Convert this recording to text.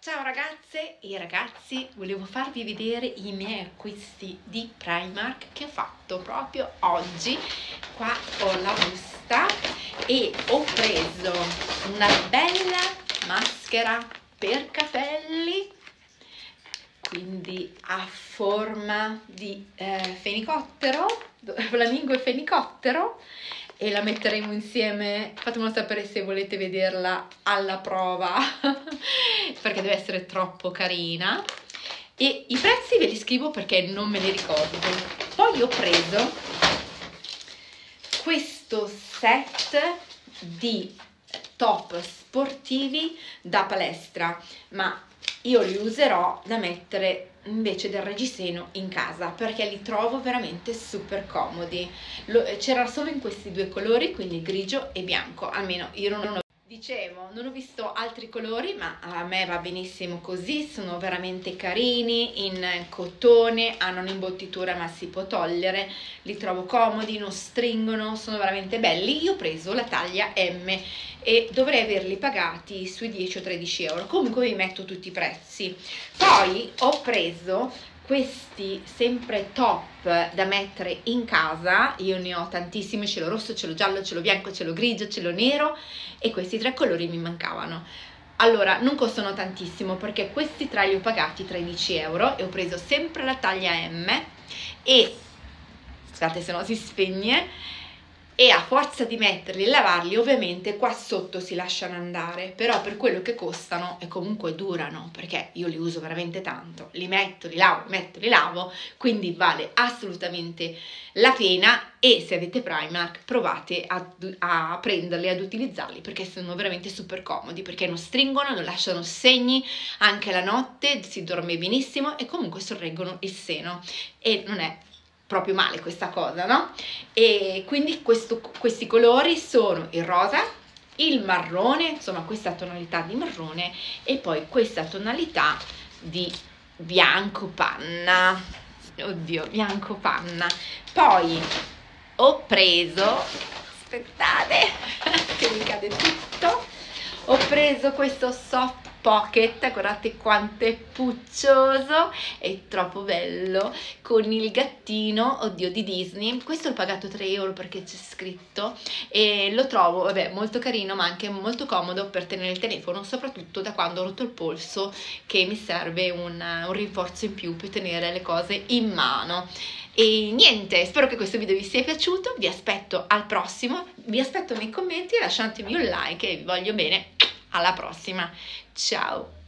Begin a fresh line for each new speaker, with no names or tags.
Ciao ragazze e ragazzi, volevo farvi vedere i miei acquisti di Primark che ho fatto proprio oggi. Qua ho la busta e ho preso una bella maschera per capelli, quindi a forma di fenicottero, flamingo e fenicottero, e la metteremo insieme. Fatemelo sapere se volete vederla alla prova perché deve essere troppo carina, e i prezzi ve li scrivo perché non me li ricordo. Poi ho preso questo set di top sportivi da palestra, ma io li userò da mettere invece del reggiseno in casa perché li trovo veramente super comodi. C'era solo in questi due colori, quindi grigio e bianco, almeno io non ho visto altri colori, ma a me va benissimo così. Sono veramente carini, in cotone, hanno un'imbottitura ma si può togliere, li trovo comodi, non stringono, sono veramente belli. Io ho preso la taglia M e dovrei averli pagati sui 10 o 13 euro, comunque vi metto tutti i prezzi. Poi ho preso questi sempre top da mettere in casa, io ne ho tantissimi, ce l'ho rosso, ce l'ho giallo, ce l'ho bianco, ce l'ho grigio, ce l'ho nero, e questi tre colori mi mancavano. Allora, non costano tantissimo perché questi tre li ho pagati 13 euro e ho preso sempre la taglia M e, scusate se no si spegne, e a forza di metterli e lavarli ovviamente qua sotto si lasciano andare, però per quello che costano e comunque durano, perché io li uso veramente tanto, li metto, li lavo, li lavo, quindi vale assolutamente la pena. E se avete Primark provate a prenderli, ad utilizzarli, perché sono veramente super comodi, perché non stringono, non lasciano segni, anche la notte si dorme benissimo e comunque sorreggono il seno e non è proprio male questa cosa, no? E quindi questi colori sono il rosa, il marrone, insomma questa tonalità di marrone, e poi questa tonalità di bianco panna. Oddio, bianco panna. Poi ho preso, aspettate che mi cade tutto, ho preso questo soft pocket, guardate quanto è puccioso, è troppo bello, con il gattino, oddio, di Disney. Questo l'ho pagato 3 euro perché c'è scritto, e lo trovo, vabbè, molto carino, ma anche molto comodo per tenere il telefono, soprattutto da quando ho rotto il polso, che mi serve un rinforzo in più per tenere le cose in mano. E niente, spero che questo video vi sia piaciuto, vi aspetto al prossimo, vi aspetto nei commenti, lasciatemi un like e vi voglio bene. Alla prossima, ciao!